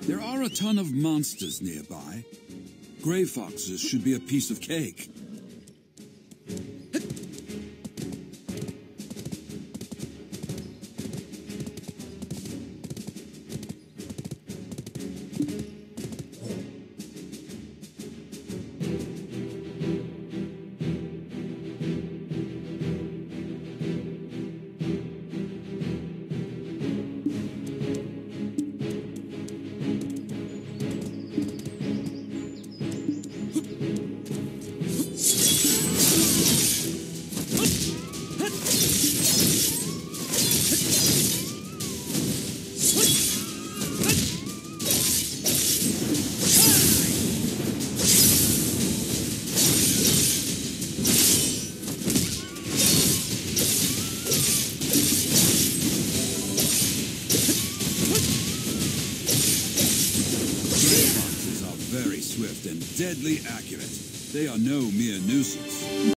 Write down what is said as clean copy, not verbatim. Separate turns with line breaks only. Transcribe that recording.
There are a ton of monsters nearby. Gray foxes should be a piece of cake. Very swift and deadly accurate. They are no mere nuisance.